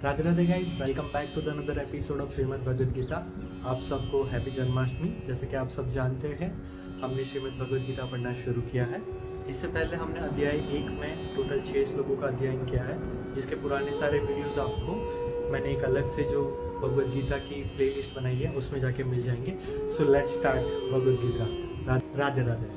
Radhe Radhe guys, welcome back to the another episode of Shrimad Bhagavad Gita. आप सबको happy Janmashtami. जैसे कि आप सब जानते हैं, हमने श्रीमद् भगवद गीता पढ़ना शुरू किया है। इससे पहले हमने अध्याय 1 में टोटल 6 श्लोकों का अध्ययन किया है, जिसके पुराने सारे वीडियोस आपको मैंने एक अलग से जो भगवद गीता की प्लेलिस्ट बनाई है उसमें जाके मिल जाएंगे। So let's start Bhagavad Gita. Radhe Radhe.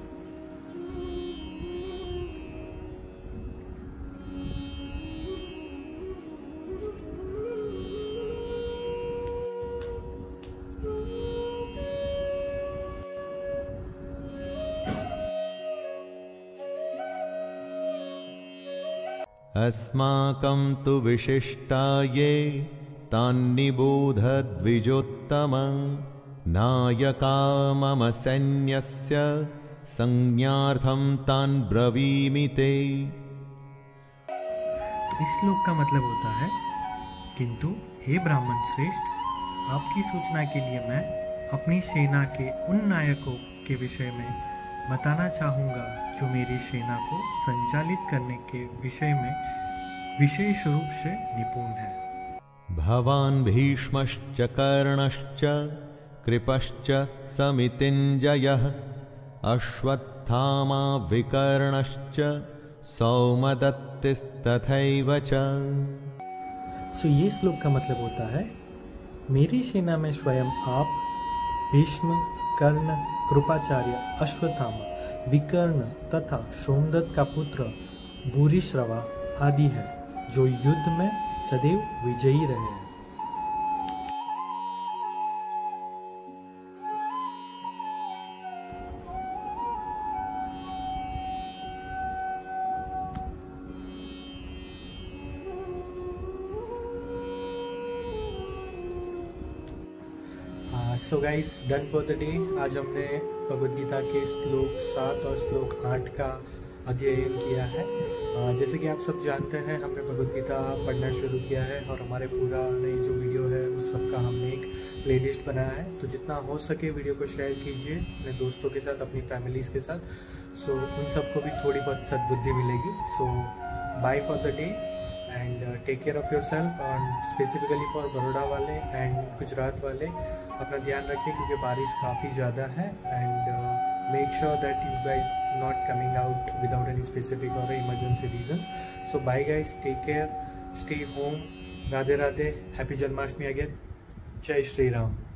अस्माकं तु विशिष्टाये तान्निबोध द्विजोत्तमं नायका मम सैन्यस्य संज्ञार्थं तान् ब्रवीमि ते। इस श्लोक का मतलब होता है, किंतु हे ब्राह्मण श्रेष्ठ, आपकी सूचना के लिए मैं अपनी सेना के उन नायकों के विषय में बताना चाहूँगा जो मेरी सेना को संचालित करने के विषय में विशेष रूप से निपुण है। भवान् भीष्मश्च कर्णश्च कृपश्च समितिञ्जयः अश्वत्थामा विकर्णश्च सौमदत्तिस्तथैव च। सो ये श्लोक का मतलब होता है, मेरी सेना में स्वयं आप, भीष्म, कर्ण, कृपाचार्य, अश्वत्थामा, विकर्ण तथा सोमदत्त का पुत्र भूरिश्रवा आदि है, जो युद्ध में सदैव विजयी रहे हैं। So guys, done for the day. आज हमने भगवद गीता के श्लोक 7 और श्लोक 8 का अध्ययन किया है। जैसे कि आप सब जानते हैं, हमने भगवद गीता पढ़ना शुरू किया है और हमारे पुराने जो वीडियो है उस सब का हमने एक प्लेलिस्ट बनाया है। तो जितना हो सके वीडियो को शेयर कीजिए अपने दोस्तों के साथ, अपनी फैमिलीज़ के साथ। सो उन सबको भी थोड़ी बहुत सद्बुद्धि मिलेगी। So bye for the day and take care of yourself. और स्पेसिफिकली फॉर बड़ौदा वाले एंड गुजरात वाले अपना ध्यान रखिए, क्योंकि बारिश काफ़ी ज़्यादा है। And make sure that you guys not coming out without any specific और emergency reasons. So bye guys, take care, stay home. Radhe Radhe, happy Janmashtami again. जय श्री राम।